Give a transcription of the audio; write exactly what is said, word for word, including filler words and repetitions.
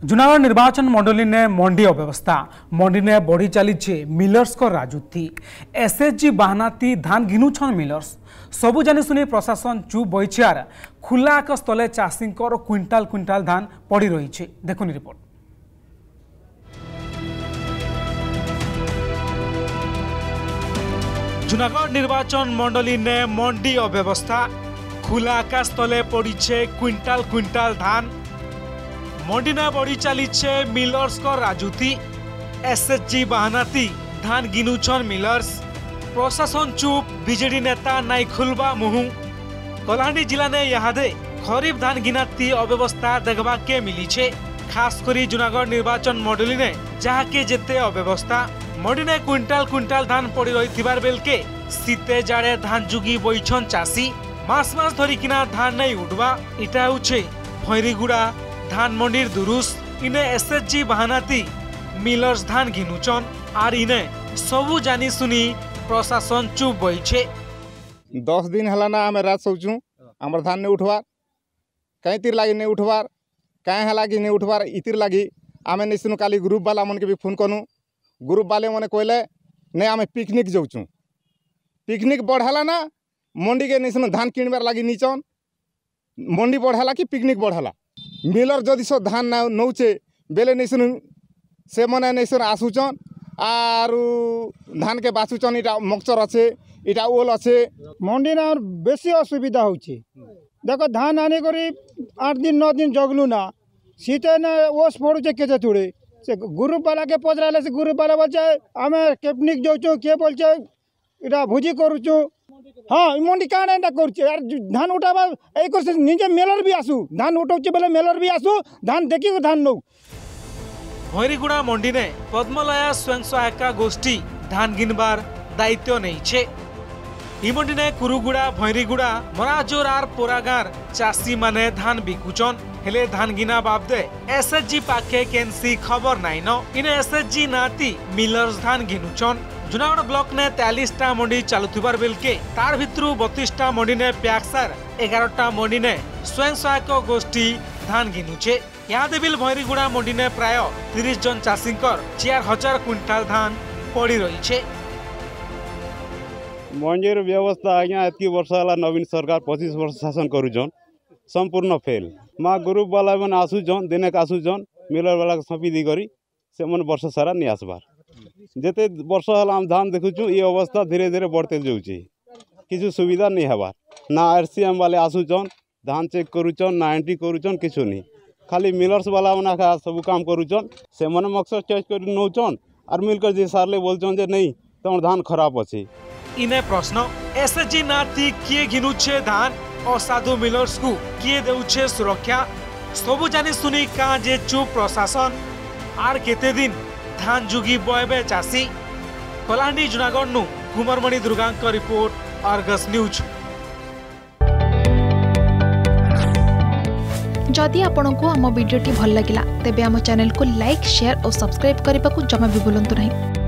जूनागढ़ निर्वाचन मंडली ने मंडी अव्यवस्था मंडी ने बढ़ी चली मिलर्स को राजूती एसएचजी बाहनाती धान घिनुछन मिलर्स सबू जानी सुनी प्रशासन चुप बईचार खुला आकाश तले चाषी क्विंटाल क्विंटाल धान पड़ी रही। देखुनी रिपोर्ट। जूनागढ़ निर्वाचन मंडली ने मंडी अव्यवस्था खुला आकाश तले पड़ी क्विंटाल क्विंटाल धान मंडी ने बढ़ी चली मिलर्स को राजूती एसएचजी बाहनाती धान गिनुछन मिलर्स प्रशासन चुप बीजेडी नेता नाई खुलबा मुहु कलाहांडी जिला ने यहादे खरीफ धान गिनाती अव्यवस्था देखबा के मिली छे। खास करी जूनागढ़ निर्वाचन मंडली ने जहा के जेते अव्यवस्था मंडी ने क्विंटाल क्विंटाल धान पड़ी रही बेल के शीते जाड़े धान जुगी बईछन चाषी मास मास धरिकिना धान नहीं उठवा इटा होछे भैरीगुड़ा धान मंडीर दुरुस इने एसएचजी बाहनाती मिलर्स धान घिनुचन आर इने सबू जानी सुनी प्रशासन चुप बईछे। दस दिन हला ना आमे रात सोचू हमर धान नहीं उठवार कहीं तीर लागी नहीं उठवार कहीं हला कि नहीं उठवार इतिर लागी आमे नहीं सुनु काली ग्रुप वाला मन के भी फोन कनु ग्रुप वाले मने कहले नहीं आमे पिकनिक जाऊँ पिकनिक बढ़ाला ना मंडी के नहीं सुनु धान किणबार लागी नीचन मंडी बढ़ाला कि पिकनिक बढ़ाला मिलर जदि सो धान ना नौचे बेले नहीं सुनु से मने नहीं सुन आसुचन आर धान के बासुचन इटा मक्चर अच्छे इटा ओल अच्छे मंडी ना बेसी असुविधा होची देखो धान आने करी आठ दिन नौ दिन जगलू ना शीते ने ओस पड़ुचे केते थोड़े से ग्रुप वाला के पचराले से ग्रुप वाला बोलचे आमे पिकनिक जाउचो के बोलचे इटा भोजी करूचो हाँ मंडी काण एंटा करूचे यार धान उठाबा ए करसे निजे मेलर भी आसु धान उठाउचे बेले मेलर भी आसु धान देखि धान नौ भैरीगुड़ा मंडी ने पद्मलया स्वयं सहायता गोष्ठी धान गिनबार दायित्व नहीं। इ मंडी ने कुरुगुड़ा भैरीगुड़ा मराजोर आर पोरागार चाषी माने धान बिकुचन हेले धान गिना बाबदे एसएचजी पाखे केनसी खबर नाइन इने एसएचजी नाती मिलर्स धान घिनुचन। जूनागढ़ ब्लॉक ने तैंतालीस टा मंडी चालुथिबार बेल के तार भितरु बत्तीस टा मंडी ने प्याक्सार एगार टा मंडी ने स्वयं सहायक गोष्ठी धान घिनुचे। यहाँ बिल भैरीगुड़ा मंडी ने प्राय तीस जन चाषी चार हजार क्विंटाल धान पड़ी रही। मंडीर व्यवस्था आज्ञा एतकी वर्ष है नवीन सरकार पच्चीस वर्ष शासन करुचन संपूर्ण फेल माँ ग्रुप वाला मन आसुचन दिने आसुचन मिलर वाला सपी दी करी से मन वर्ष सारा नहीं आसबार जेते वर्ष है आम धान देखुचु ये अवस्था धीरे धीरे बढ़ते जाऊँगी किसी सुविधा नहीं हबार ना आरसीएम वाले आसुचन धान चेक करुचन ना एंट्री करुचन किछु नहीं खाली मिलर्स वाला मना सब काम करुचन से मन मकसद चेक कर नौचन और मिलकर जी सारे बोलचन जे नहीं तुम धान खराब अच्छे। इने प्रश्न एसएचजी नाती किए घिनुछे धान असाधु मिलर्स को किए देउछे सुरक्षा सबू जानी सुनी का जे चुप प्रशासन आर केते दिन धान जुगी बयबे चाषी कलाहांडी जूनागढ़ नु कुमारमणि दुर्गांक रिपोर्ट आर्गस न्यूज। जदि आपंक आम भिडी भल लगा तेब आम चैनल को लाइक शेयर और सब्सक्राइब करने को जमा भी भूलु नहीं।